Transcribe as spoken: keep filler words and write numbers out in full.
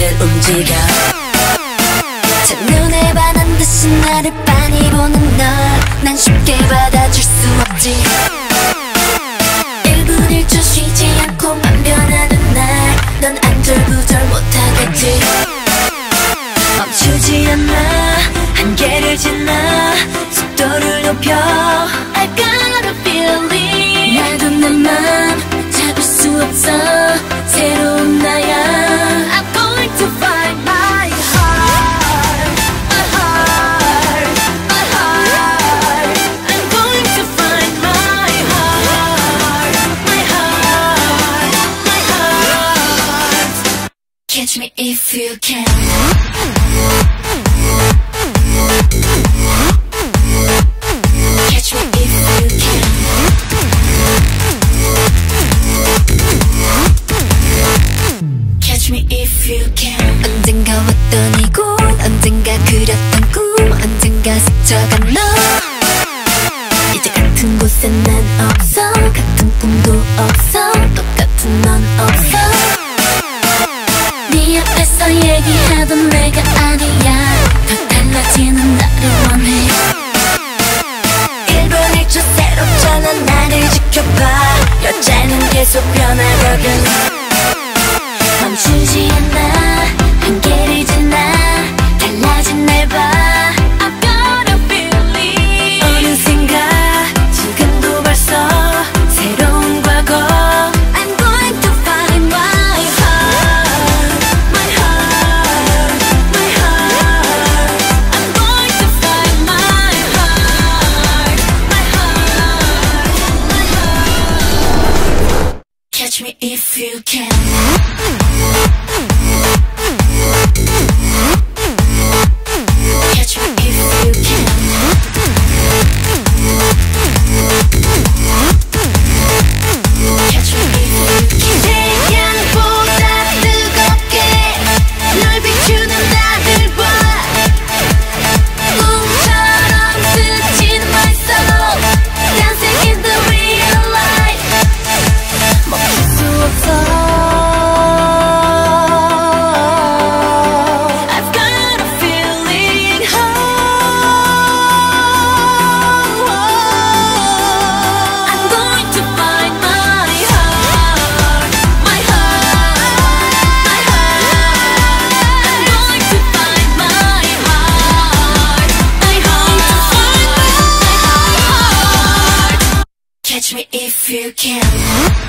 늘 움직여. 첫눈에 반한 듯이 나를 빤히 보는 널 난 쉽게 받아줄 수 없지. 일 분 일 초 쉬지 않고만 변하는 날 넌 안절부절 못하겠지. 멈추지 않아 한계를 지나 속도를 높여. I've got a feeling 나도 내 맘 잡을 수 없어. 새로운 나야. I'm going to find my heart, my heart, my heart. I'm going to find my heart, my heart, my heart. Catch me if you can. Catch me if you can. Catch me if you can. 언젠가 왔던 이곳, 언젠가 그렸던 꿈, 언젠가 스쳐간 너. 이제 같은 곳에 난 없어. 같은 꿈도 없어. 똑같은 넌 없어. 네 앞에서 얘기하던 내가 아니야. 더 달라지는 나를 원해. 일 분 일 초 새롭잖아. 나를 지켜봐. 여자는 계속 변하거든. 멈추지 않아 한계를 지나 달라진 날 봐. I've got a feeling 어느샌가 지금도 벌써 새로운 과거. I'm going to find my heart, my heart, my heart. I'm going to find my heart, my heart, my heart. Catch me if you can. Catch me if you can. Catch me if you can. 태양보다 뜨겁게 널 비추는 나를 봐. 꿈처럼 스친 my soul, dancing in the real life. 멈출 수 없어. Catch me if you can.